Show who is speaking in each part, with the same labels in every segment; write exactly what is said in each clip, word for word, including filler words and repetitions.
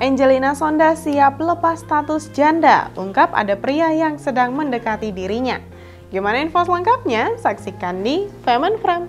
Speaker 1: Angelina Sondah siap lepas status janda, ungkap ada pria yang sedang mendekati dirinya. Gimana info selengkapnya? Saksikan di Fame and Frame.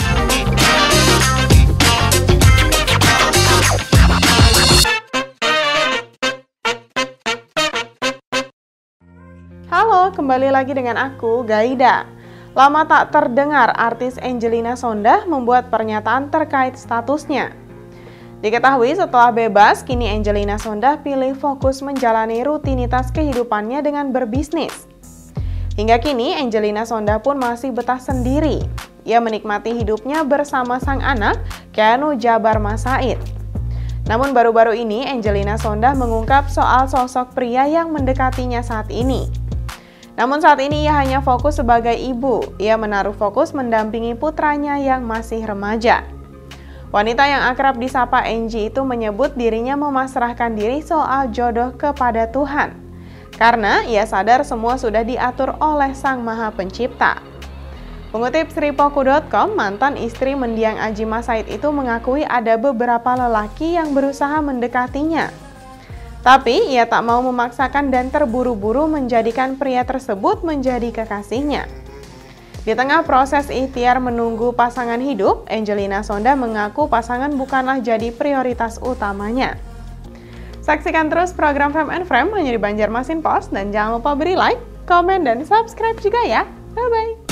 Speaker 1: Halo, kembali lagi dengan aku, Gaida. Lama tak terdengar artis Angelina Sondah membuat pernyataan terkait statusnya. Diketahui setelah bebas, kini Angelina Sondah pilih fokus menjalani rutinitas kehidupannya dengan berbisnis. Hingga kini, Angelina Sondah pun masih betah sendiri. Ia menikmati hidupnya bersama sang anak, Keanu Jabar Masaid. Namun baru-baru ini, Angelina Sondah mengungkap soal sosok pria yang mendekatinya saat ini. Namun saat ini ia hanya fokus sebagai ibu. Ia menaruh fokus mendampingi putranya yang masih remaja. Wanita yang akrab disapa Angie itu menyebut dirinya memasrahkan diri soal jodoh kepada Tuhan. Karena ia sadar semua sudah diatur oleh Sang Maha Pencipta. Mengutip Sripoku dot com, mantan istri mendiang Aji Masaid itu mengakui ada beberapa lelaki yang berusaha mendekatinya. Tapi ia tak mau memaksakan dan terburu-buru menjadikan pria tersebut menjadi kekasihnya. Di tengah proses ikhtiar menunggu pasangan hidup, Angelina Sondah mengaku pasangan bukanlah jadi prioritas utamanya. Saksikan terus program Fame and Frame hanya di Banjarmasin Post dan jangan lupa beri like, komen, dan subscribe juga ya. Bye-bye!